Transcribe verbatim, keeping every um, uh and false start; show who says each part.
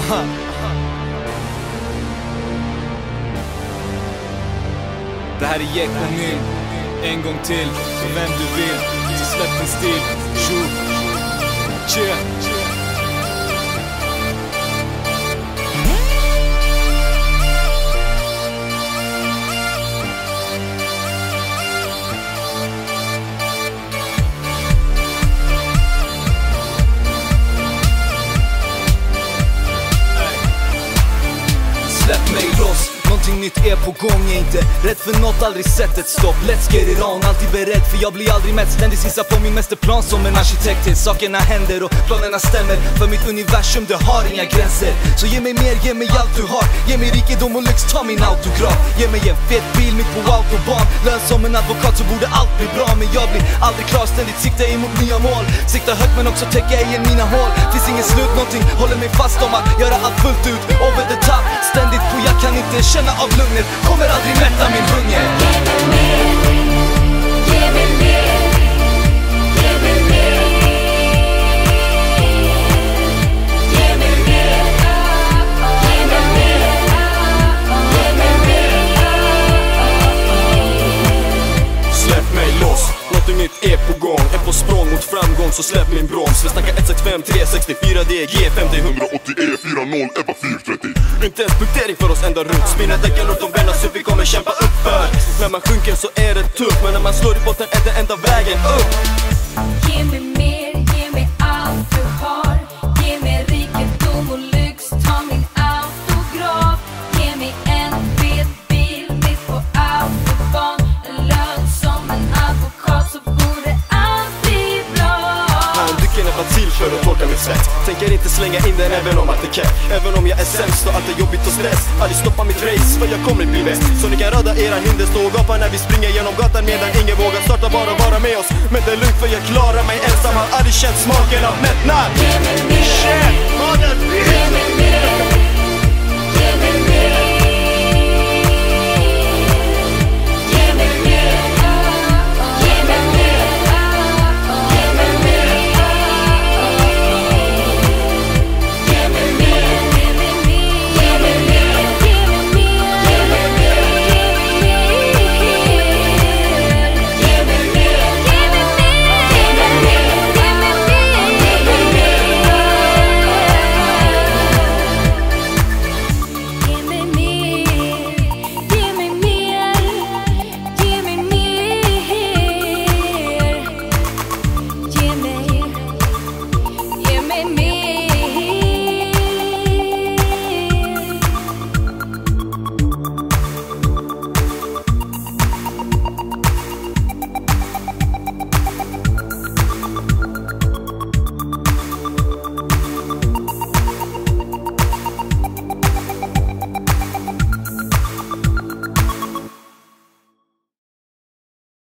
Speaker 1: Aha. Det här är Jack och Mill. En gång till, för vem du vill. Så släpp din stil. Tjo. Yeah. Släpp mig loss, någonting nytt är på gång. Jag är inte rädd för något, aldrig sett ett stopp. Let's get it on, alltid beredd för jag blir aldrig mätt. Ständigt skissar på min mästerplan som en arkitekt till sakerna händer och planerna stämmer. För mitt universum, det har inga gränser. Så ge mig mer, ge mig allt du har. Ge mig rikedom och lyx, ta min autograf. Ge mig en fet bil mitt på autobahn. Lön som en advokat så borde allt bli bra. Men jag blir aldrig klar, ständigt sikta emot nya mål. Sikta högt men också täcka igen mina hål. Finns ingen slut, någonting håller mig fast om att göra allt fullt ut, over the top. Ständigt på, jag kan inte känna av lugnet. Kommer aldrig mätta min hunger.
Speaker 2: Ge mig mer, ge mig mer, ge mig mer, ge mig mer, ge mig mer, ge mig mer.
Speaker 3: Släpp mig loss, någonting nytt är på gång. Är på språng mot framgång så släpp min broms. Vi snackar ett sex fem tre sex fyra D G femtio
Speaker 4: ett åttio E fyra noll Ebba fyra trettio.
Speaker 3: Inte ens punktering för oss ända runt. Spinna däcken runt om vänner så vi kommer kämpa upp för. När man sjunker så är det tufft, men när man slår i botten är det enda vägen upp.
Speaker 2: Ge mig mer, ge mig allt du har. Ge mig rikedom och lyx, ta min autograf. Ge mig en fet bil mitt på autobahn. En lön som en advokat så borde allt bli bra.
Speaker 3: Handduken är bara till för att torka mitt svett. Tänker inte slänga in den även om att det kan. Även om jag är sämst och allt är jobbigt och stress. Aldrig stoppa mitt race för jag kommer bli bäst. Så ni kan röda era hinder, stå och gapa när vi springer genom gatan. Medan ingen vågar starta, bara vara med oss. Men det är lugnt för jag klarar mig ensam. Har aldrig känt smaken av mättnad.
Speaker 2: Ge mig mer,
Speaker 3: Shit,
Speaker 2: ge mig mer.